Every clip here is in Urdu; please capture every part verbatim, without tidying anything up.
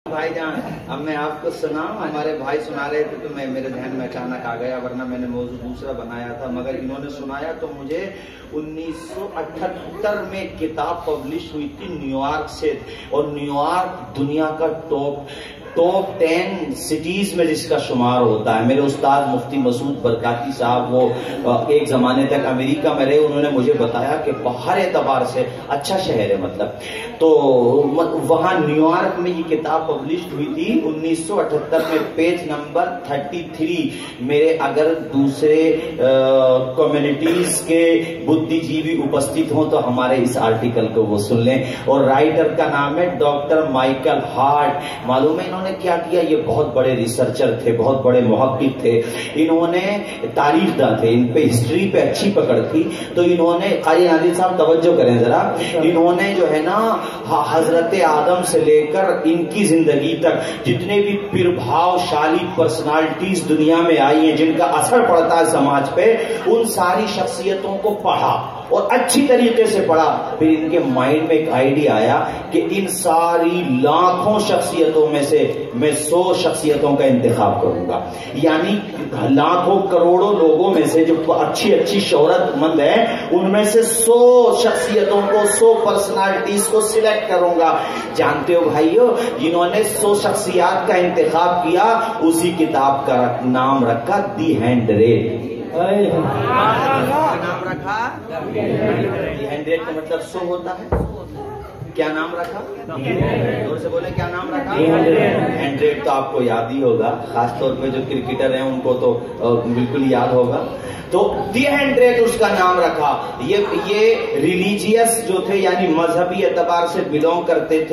بھائی جان اب میں آپ کو سنا ہمارے بھائی سنا رہے تھے تو میں میرے ذہن میں اچانک آ گیا، ورنہ میں نے موضوع دوسرا بنایا تھا، مگر انہوں نے سنایا تو مجھے انیس سو اٹھہتر میں کتاب پبلش ہوئی تھی نیو یارک سے، اور نیو یارک دنیا کا ٹاپ ٹاپ ٹین سٹیز میں جس کا شمار ہوتا ہے۔ میرے استاد مفتی مسعود برکاتی صاحب وہ ایک زمانے تک امریکہ میں رہے، انہوں نے مجھے بتایا کہ باہر اعتبار سے اچھا شہر ہے، مطلب تو وہاں نیو یارک میں یہ کتاب پبلش ہوئی تھی انیس سو اٹھہتر میں، پیج نمبر تھرٹی تھری۔ میرے اگر دوسرے کمیونٹیز کے بدھی جیوی اپستھت ہوں تو ہمارے اس آرٹیکل کو وہ سن لیں، اور رائٹر کا نام ہے ڈاکٹر مائیکل ہارٹ۔ معلوم ہے انہوں نے کیا کیا؟ یہ بہت بڑے ریسرچر تھے، بہت بڑے محقق تھے، انہوں نے تاریخ داں تھے، ان پہ ہسٹری پہ اچھی پکڑ تھی، تو انہوں نے قاری عادل صاحب توجہ کریں ذرا، انہوں نے جو ہے نا حضرت آدم سے لے کر ان کی زندگی تک جتنے بھی پربھاؤ شالی پرسنالٹیز دنیا میں آئی ہیں جن کا اثر پڑتا ہے سماج پہ، ان ساری شخصیتوں کو پڑھا اور اچھی طریقے سے پڑھا۔ پھر ان کے مائنڈ میں ایک آئیڈیا آیا کہ ان ساری لاکھوں شخصیتوں میں سے میں سو شخصیتوں کا انتخاب کروں گا، یعنی لاکھوں کروڑوں لوگوں میں سے جو اچھی اچھی شہرت مند ہیں ان میں سے سو شخصیتوں کو، سو پرسنالٹیز کو سلیکٹ کروں گا۔ جانتے ہو بھائیو، جنہوں نے سو شخصیات کا انتخاب کیا اسی کتاب کا نام رکھا دی ہنڈریڈ۔ نام رکھا دی ہنڈریڈ کا مطلب سو ہوتا ہے۔ کیا نام رکھا؟ زور سے بولے کیا نام رکھا؟ ہنڈریڈ تو آپ کو یاد ہی ہوگا، خاص طور پہ جو کرکٹر ہیں ان کو تو بالکل یاد ہوگا۔ تو دی ہنڈریڈ اس کا نام رکھا۔ یہ یہ ریلیجیس جو تھے یعنی مذہبی اعتبار سے بلونگ کرتے تھے،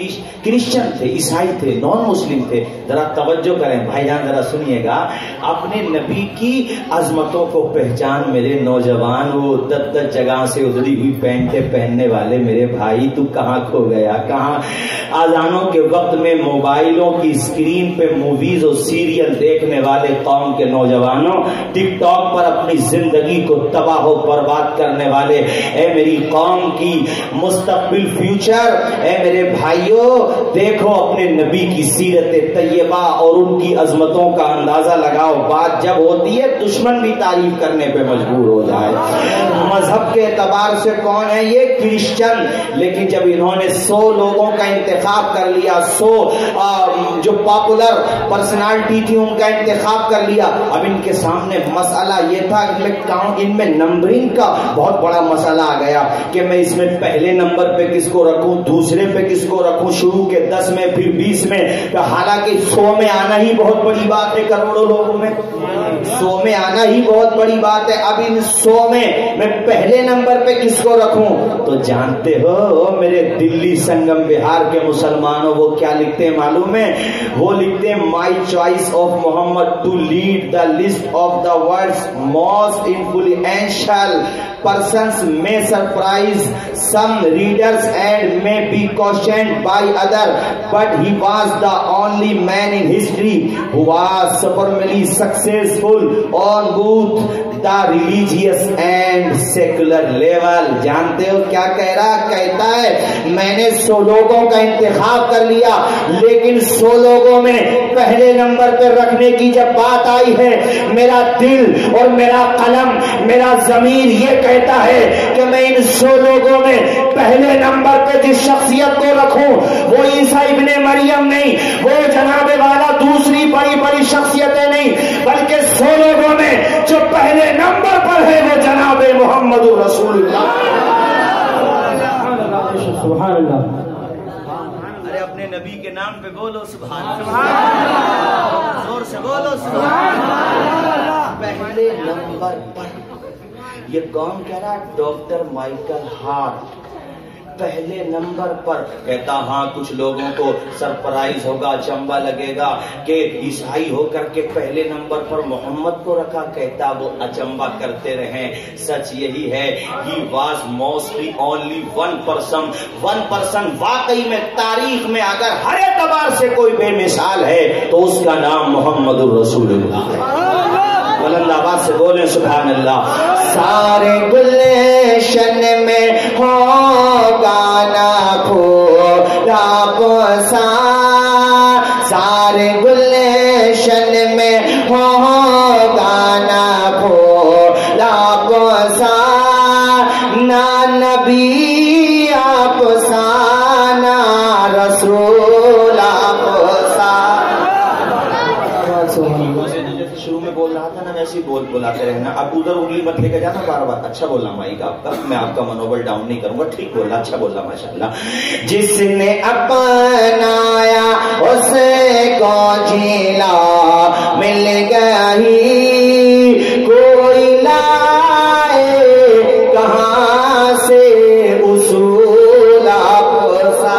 کرسچن تھے، عیسائی تھے، نان مسلم تھے۔ ذرا توجہ کریں بھائی جان، ذرا سنیے گا، اپنے نبی کی عظمتوں کو پہچان میرے نوجوان، وہ دت دت جگہ سے ادھری ہوئی پینٹیں پہننے والے میرے بھائی، تو کہاں کھو گیا؟ کہاں اذانوں کے وقت میں موبائلوں کی اسکرین پہ موویز اور سیریل دیکھنے والے قوم کے نوجوانوں، ٹک ٹاک پر اپنی زندگی کو تباہ و برباد کرنے والے، اے میری قوم کی مستقبل فیوچر، اے میرے بھائیوں، دیکھو اپنے نبی کی سیرت طیبہ اور ان کی عظمتوں کا اندازہ لگاؤ۔ بات جب ہوتی ہے دشمن بھی تعریف کرنے پہ مجبور ہو جائے۔ مذہب کے اعتبار سے کون ہے یہ؟ کرسچن۔ لیکن جب انہوں نے سو لوگوں کا انتخاب کر لیا، سو جو پاپولر پرسنالٹی تھی ان کا انتخاب کر لیا، اب ان کے سامنے مسئلہ یہ تھا، ان میں نمبرنگ کا بہت بڑا مسئلہ آ گیا کہ میں اس میں پہلے نمبر پہ کس کو رکھوں، دوسرے پہ کس کو رکھوں، شروع کے دس میں پھر بیس میں، حالانکہ سو میں آنا ہی بہت بڑی بات ہے، کروڑوں لوگوں میں سو میں آنا ہی بہت بڑی بات ہے۔ اب ان سو میں میں پہلے نمبر پہ کس کو رکھوں؟ تو جانتے ہو میرے دلی سنگم بہار کے مسلمانوں وہ کیا لکھتے ہیں معلوم ہے؟ وہ لکھتے ہیں my choice of Muhammad to lead the list of the world's most influential persons may surprise some readers and may be cautioned by others, but he was the only man in history who was supremely successful on both the religious and secular level۔ جانتے ہو کیا کہہ رہا؟ کہتا ہے میں نے سو لوگوں کا انتخاب کر لیا، لیکن سو لوگوں میں پہلے نمبر پہ رکھنے کی جب بات آئی ہے، میرا دل اور میرا قلم، میرا ضمیر یہ کہتا ہے کہ میں ان سو لوگوں میں پہلے نمبر پہ جس شخصیت کو رکھوں وہ عیسیٰ ابن مریم نہیں، وہ جناب والا دوسری بڑی بڑی شخصیتیں نہیں، بلکہ سو لوگوں میں جو پہلے نمبر پر ہے وہ جناب محمد رسول اللہ۔ سبحان اللہ۔ ارے اپنے نبی کے نام پہ بولو سبحان اللہ، زور سے بولو سبحان اللہ۔ پہلے نمبر پر یہ کون کہہ رہا؟ Doctor Michael Hart. پہلے نمبر پر کہتا، ہاں کچھ لوگوں کو سرپرائز ہوگا، اچنبھا لگے گا کہ عیسائی ہو کر کے پہلے نمبر پر محمد کو رکھا، کہتا وہ اچنبھا کرتے رہیں، سچ یہی ہے، he was mostly only one person one person واقعی میں تاریخ میں اگر ہر اعتبار سے کوئی بے مثال ہے تو اس کا نام محمد الرسول اللہ ہے۔ بلند آواز سے بولیں سبحان اللہ۔ سارے گلشن میں ہو، گانا کھولا پسند ऐसी बोल बुलाते रहना। अब उधर उंगली मत लेकर जाना बार बार। अच्छा बोलना माइक आपका, मैं आपका मनोबल डाउन नहीं करूंगा। ठीक बोला, अच्छा बोला, माशाल्लाह। जिसने अपनाया उसको झीला, मिल गई कोई लाए कहां से उसूल आपसा।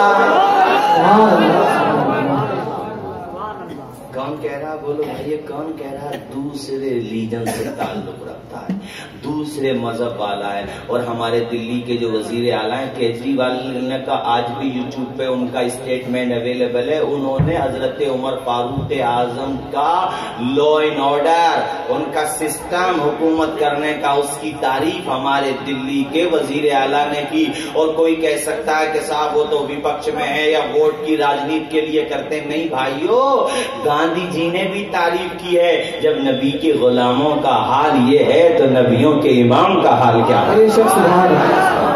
कौन कह रहा, बोलो भाई, कौन कह रहा दूसरे रिलीजन से ताल्लुक रखता है, दूसरे मजहब वाला है? और हमारे दिल्ली के जो वजीर आला है केजरीवाल ने का आज भी यूट्यूब पे उनका स्टेटमेंट अवेलेबल है। उन्होंने हजरत उमर फारूक आजम का लॉ एंड ऑर्डर, उनका सिस्टम हुकूमत करने का, उसकी तारीफ हमारे दिल्ली के वजीर आला ने की। और कोई कह सकता है कि साहब वो तो विपक्ष में है या वोट की राजनीति के लिए करते। नहीं भाइयों, गांधी जी ने भी तारीफ की है। जब नबी के गुलामों का हाल ये है तो नबियों के इमाम का हाल क्या है?